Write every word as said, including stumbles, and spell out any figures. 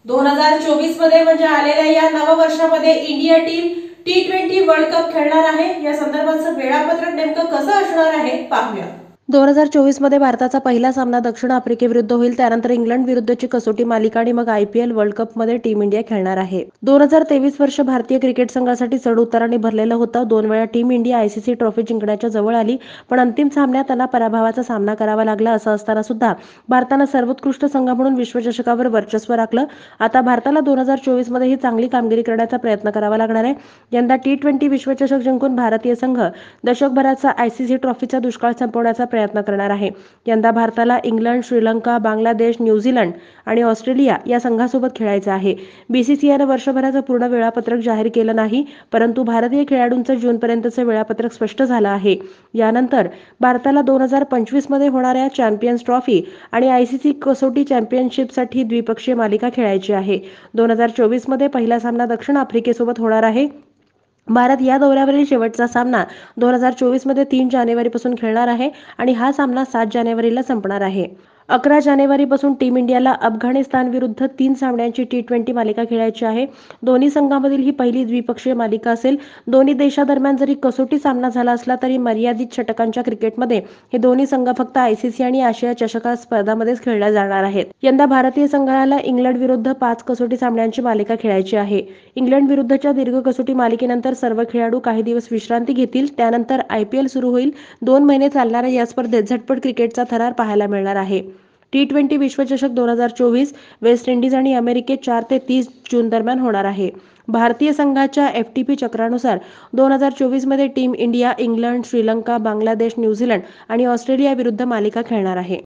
दोन हजार चोवीस मध्ये म्हणजे आलेल्या या नववर्षामध्ये India team T twenty world cup खेळणार आहे। या संदर्भाचं वेळापत्रक नेमकं कसं असणार आहे पाहूया। दोन हजार चोवीस मध्ये भारताचा पहिला सामना दक्षिण आफ्रिकेविरुद्ध होईल, त्यानंतर इंग्लंड विरुद्धची कसोटी मालिका आणि मग आयपीएल वर्ल्ड कप मध्ये टीम इंडिया खेळणार आहे। दोन हजार तेवीस वर्ष भारतीय क्रिकेट संघासाठी चढ उताराने भरलेलं होतं। दोन वेळा टीम इंडिया आयसीसी ट्रॉफी जिंकण्याच्या जवळ आली, पण अंतिम सामन्यात त्यांना पराभवाचा सामना करावा लागला। असं असताना सुद्धा भारतानं सर्वोत्कृष्ट संघ म्हणून विश्वचषकावर वर्चस्व राखलं। आता भारताला दोन हजार चोवीस मध्ये ही चांगली कामगिरी करण्याचा प्रयत्न करावा लागणार आहे। यंदा टी ट्वेंटी विश्वचषक जिंकून भारतीय संघ दशकभराचा आयसीसी ट्रॉफीचा दुष्काळ संपवण्याचा प्रयत्न करणार आहे। यंदा भारताला इंग्लंड, श्रीलंका, बांगलादेश, न्यूझीलंड आणि ऑस्ट्रेलिया या संघासोबत खेळायचं आहे। बीसीसीआयनं वर्षभराचं पूर्ण वेळापत्रक जाहीर केलं नाही, परंतु भारतीय खेळाडूंचं जूनपर्यंतचं वेळापत्रक स्पष्ट झालं आहे। यानंतर भारताला दोन हजार पंचवीस मध्ये होणाऱ्या चॅम्पियन्स ट्रॉफी आणि आयसीसी कसोटी चॅम्पियनशिपसाठी द्विपक्षीय मालिका खेळायची आहे। दोन हजार चोवीस मध्ये पहिला सामना दक्षिण आफ्रिकेसोबत होणार आहे। भारत या दौऱ्यावरील शेवटचा सामना दोन हजार चोवीस मध्ये तीन जानेवारीपासून खेळणार आहे आणि हा सामना सात जानेवारीला संपणार आहे। अकरा जानेवारीपासून टीम इंडियाला अफगाणिस्तान विरुद्ध तीन सामन्यांची टी ट्वेंटी मालिका खेळायची आहे। दोन्ही संघांमधील ही पहिली द्विपक्षीय मालिका असेल। दोन्ही देशांदरम्यान जरी कसोटी सामना झाला असला तरी मर्यादित षटकांच्या क्रिकेटमध्ये हे दोन्ही संघ फक्त आयसीसी आणि आशिया चषक स्पर्धांमध्येच खेळले जाणार आहेत। यंदा भारतीय संघाला इंग्लंड विरुद्ध पाच कसोटी सामन्यांची मालिका खेळायची आहे। इंग्लंड विरुद्धच्या दीर्घ कसोटी मालिकेनंतर सर्व खेळाडू काही दिवस विश्रांती घेतील, त्यानंतर आयपीएल सुरू होईल। दोन महिने चालणाऱ्या या स्पर्धेत झटपट क्रिकेटचा थरार पाहायला मिळणार आहे। टी ट्वेंटी विश्वचषक दोन हजार चोवीस वेस्ट इंडिज आणि अमेरिकेत चार ते तीस जून दरम्यान होणार आहे। भारतीय संघाच्या एफटीपी चक्रानुसार दोन हजार चोवीस मध्ये team India England, Sri Lanka, Bangladesh, New Zealand आणि ऑस्ट्रेलिया विरुद्ध मालिका खेळणार आहे।